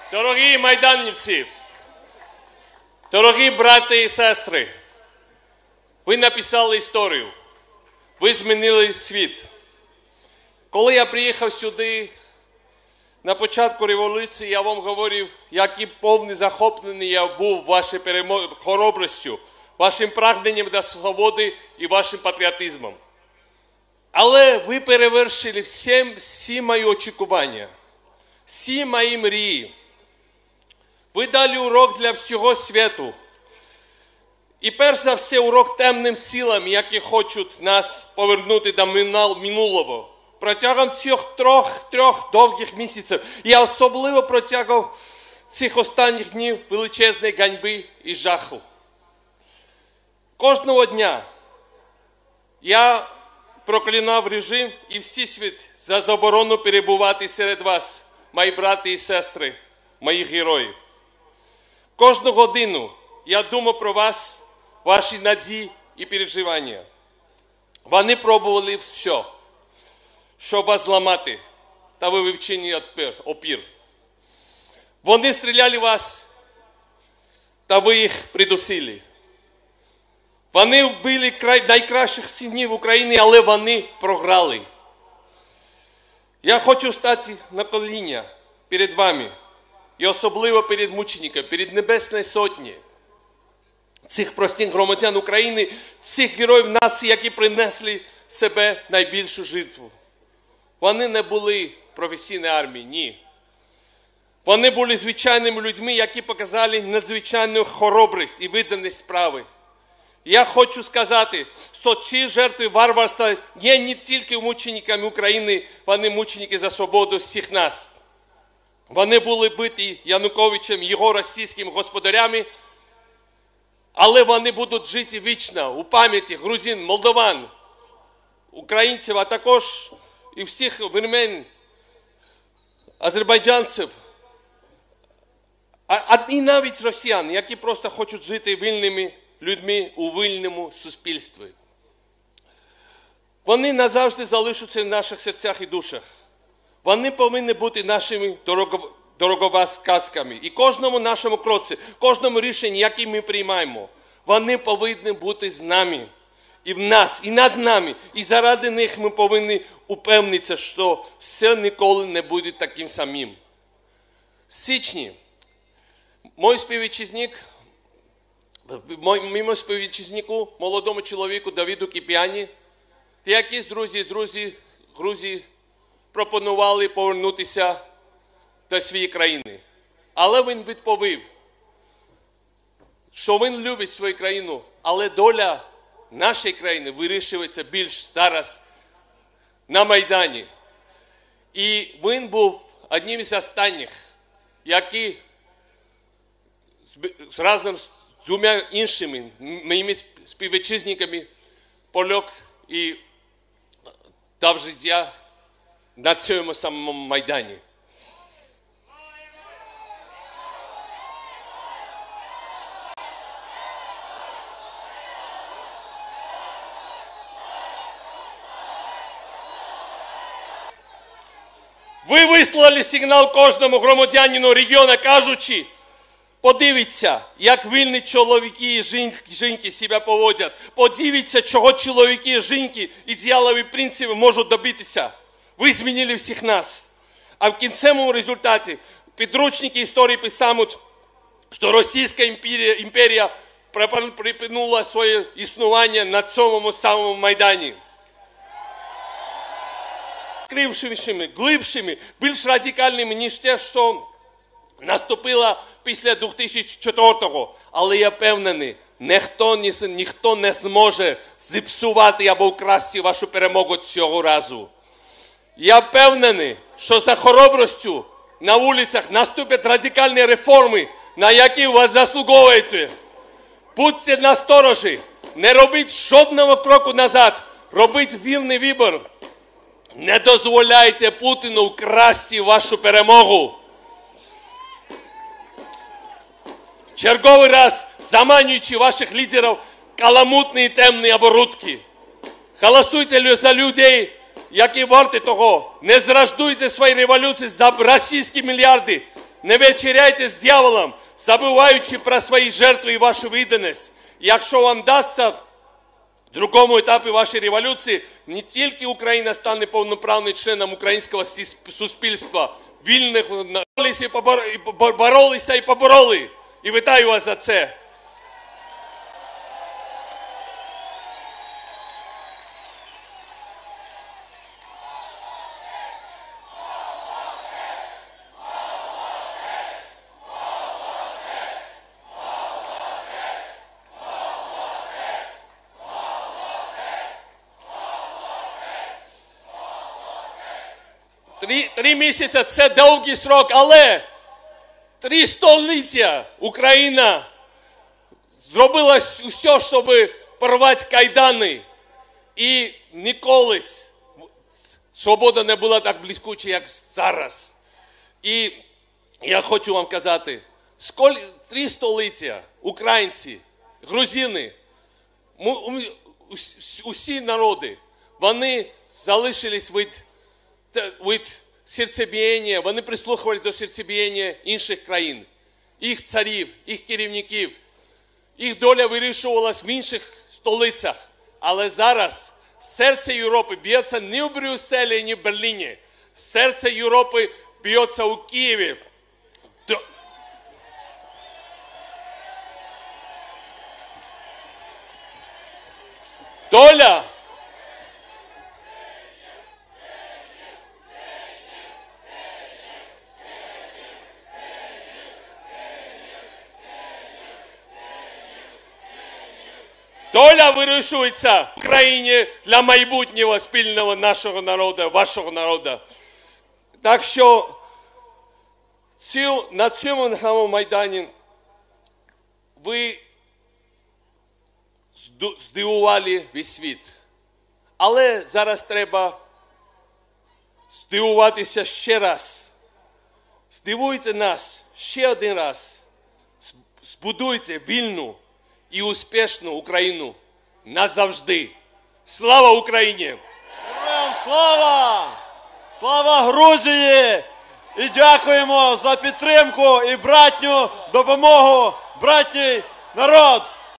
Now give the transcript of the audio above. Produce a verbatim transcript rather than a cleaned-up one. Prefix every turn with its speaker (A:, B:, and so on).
A: Дорогі майданівці, дорогі брати і сестри, ви написали історію, ви змінили світ. Коли я приїхав сюди на початку революції, я вам говорив, який повний захоплений я був вашою хоробрістю, вашим прагненням до свободи і вашим патріотизмом. Але ви перевершили всі, всі мої очікування, всі мої мрії. Ви дали урок для всього світу. І перш за все урок темним силам, які хочуть нас повернути до минулого. Протягом цих трьох, трьох довгих місяців, і особливо протягом цих останніх днів величезної ганьби і жаху. Кожного дня я проклинав режим і всі світ за заборону перебувати серед вас, мої брати і сестри, мої герої. Кожну годину я думав про вас, ваші надії і переживання. Вони пробували все, щоб вас зламати, та ви вивчені опір. Вони стріляли вас, та ви їх придусили. Вони вбили найкращих синів України, але вони програли. Я хочу стати на коліна перед вами, і особливо перед мучениками, перед Небесною Сотні, цих простих громадян України, цих героїв нації, які принесли себе найбільшу жертву. Вони не були професійною армією, ні. Вони були звичайними людьми, які показали надзвичайну хоробрість і відданість справи. Я хочу сказати, що ці жертви варварства є не тільки мучениками України, вони мученики за свободу всіх нас. Вони були биті Януковичем, його російськими господарями, але вони будуть жити вічно у пам'яті грузин, молдован, українців, а також і всіх вірмен, азербайджанців, а і навіть росіян, які просто хочуть жити вільними людьми у вільному суспільстві. Вони назавжди залишаться в наших серцях і душах. Вони повинні бути нашими дороговказками. І кожному нашому кроці, кожному рішенні, яке ми приймаємо, вони повинні бути з нами. І в нас, і над нами. І заради них ми повинні упевнитися, що все ніколи не буде таким самим. В січні мій співвітчизник, моєму співвітчизнику, молодому чоловіку Давиду Кип'яні, та якісь друзі, друзі, Грузії пропонували повернутися до своєї країни. Але він відповів, що він любить свою країну, але доля нашої країни вирішується більш зараз на Майдані. І він був одним із останніх, який разом з двома іншими моїми співвітчизниками полег і дав життя на цьому самому Майдані. Ви вислали сигнал кожному громадянину регіону, кажучи, подивіться, як вільні чоловіки і жінки себе поводять. Подивіться, чого чоловіки і жінки, ідеалів і принципів можуть добитися. Ви змінили всіх нас. А в кінцевому результаті підручники історії писають, що Російська імперія, імперія припинула своє існування на цьому самому Майдані. Крившими, глибшими, більш радикальними, ніж те, що наступило після дві тисячі четвертого. Але я впевнений, ніхто, ніхто не зможе зіпсувати або вкрасти вашу перемогу цього разу. Я впевнений, що за хоробрістю на вулицях наступлять радикальні реформи, на які ви заслуговуєте. Будьте насторожі, не робіть жодного кроку назад, робіть вільний вибір. Не дозволяйте Путіну вкрасти вашу перемогу. Черговий раз заманюючи ваших лідерів каламутні і темні оборудки. Голосуйте за людей, які варті того. Не зраждуйте свої революції за російські мільярди. не вечеряйте з дьяволом, забуваючи про свої жертви і вашу відданість. Якщо вам вдасться в другому етапі вашої революції, не тільки Україна стане повноправним членом українського суспільства, вільних боролися і, побор... і боролися і побороли. І вітаю вас за це. Три, три місяці – це довгий срок, але три століття Україна зробила все, щоб порвати кайдани. І ніколи свобода не була так блискуча, як зараз. І я хочу вам казати, скільки, три століття українці, грузини, усі народи, вони залишились від від серцебієння, вони прислухувалися до серцебієння інших країн, їх царів, їх керівників. Їх доля вирішувалась в інших столицях. Але зараз серце Європи б'ється не в Брюсселі, не в Берліні. Серце Європи б'ється у Києві. Доля Доля вирішується в країні для майбутнього спільного нашого народу, вашого народу. Так що цю, на цьому Майдані ви здивували весь світ. Але зараз треба здивуватися ще раз. Здивуйте нас ще один раз. Збудуйте вільну і успішну Україну назавжди. Слава Україні!
B: Героям слава! Слава Грузії! І дякуємо за підтримку і братню допомогу, братній народ!